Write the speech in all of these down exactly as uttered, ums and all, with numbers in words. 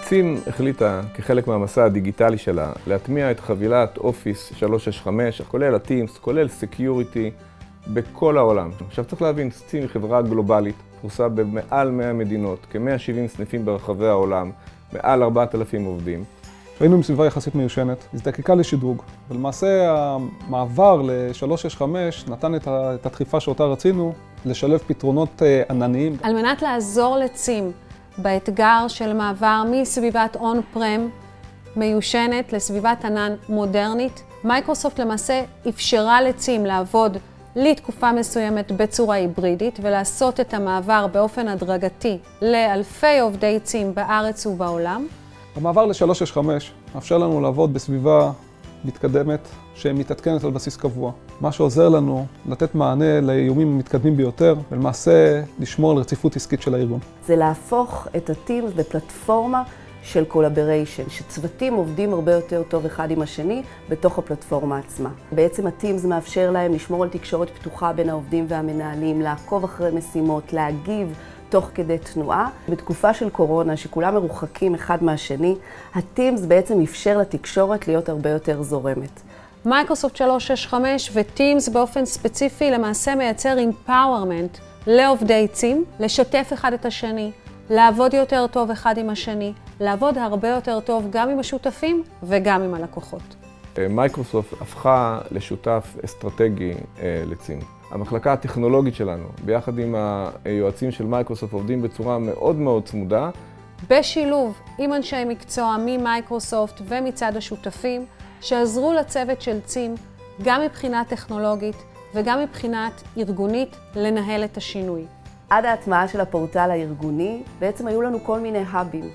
צים החליטה כחלק מהמסע הדיגיטלי שלה להטמיע את חבילת אופיס שלוש שש חמש, כולל הטימס, כולל סקיוריטי, בכל העולם. עכשיו צריך להבין, צים היא חברה גלובלית, פרוסה במעל מאה מדינות, כ-מאה ושבעים סניפים ברחבי העולם, מעל ארבעת אלפים עובדים. היינו עם סביבה יחסית מיושנת, הזדקקה לשדרוג, ולמעשה המעבר ל-שלוש שש חמש נתן את הדחיפה שאותה רצינו, לשלב פתרונות ענניים. על מנת לעזור לצים באתגר של מעבר מסביבת און-פרם מיושנת לסביבת ענן מודרנית, מייקרוסופט למעשה אפשרה לצים לעבוד לתקופה מסוימת בצורה היברידית ולעשות את המעבר באופן הדרגתי לאלפי עובדי צים בארץ ובעולם. המעבר ל-שלוש שש חמש מאפשר לנו לעבוד בסביבה מתקדמת שמתעדכנת על בסיס קבוע. מה שעוזר לנו לתת מענה לאיומים המתקדמים ביותר ולמעשה לשמור על רציפות עסקית של הארגון. זה להפוך את הטימס בפלטפורמה של קולאבריישן, שצוותים עובדים הרבה יותר טוב אחד עם השני בתוך הפלטפורמה עצמה. בעצם הטימס מאפשר להם לשמור על תקשורת פתוחה בין העובדים והמנהלים, לעקוב אחרי משימות, להגיב תוך כדי תנועה. בתקופה של קורונה, שכולם מרוחקים אחד מהשני, הטימס בעצם אפשר לתקשורת להיות הרבה יותר זורמת. מייקרוסופט שלוש שש חמש וטימס באופן ספציפי למעשה מייצר אמפאוורמנט לעובדי צים, לשתף אחד את השני, לעבוד יותר טוב אחד עם השני, לעבוד הרבה יותר טוב גם עם השותפים וגם עם הלקוחות. מייקרוסופט הפכה לשותף אסטרטגי לצים. המחלקה הטכנולוגית שלנו, ביחד עם היועצים של מייקרוסופט, עובדים בצורה מאוד מאוד צמודה. בשילוב עם אנשי מקצוע ממייקרוסופט ומצד השותפים, שעזרו לצוות של צים גם מבחינה טכנולוגית וגם מבחינת ארגונית לנהל את השינוי. עד ההטמעה של הפורטל הארגוני, בעצם היו לנו כל מיני האבים.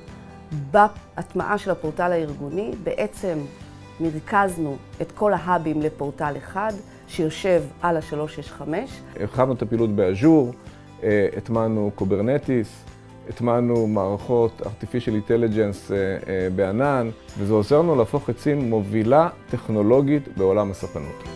בהטמעה של הפורטל הארגוני, בעצם מרכזנו את כל ההאבים לפורטל אחד, שיושב על ה-שלוש שש חמש. הרחבנו את הפעילות באז'ור, הטמענו קוברנטיס, הטמענו מערכות artificial intelligence בענן, וזה עוזר לנו להפוך את צים מובילה טכנולוגית בעולם הספנות.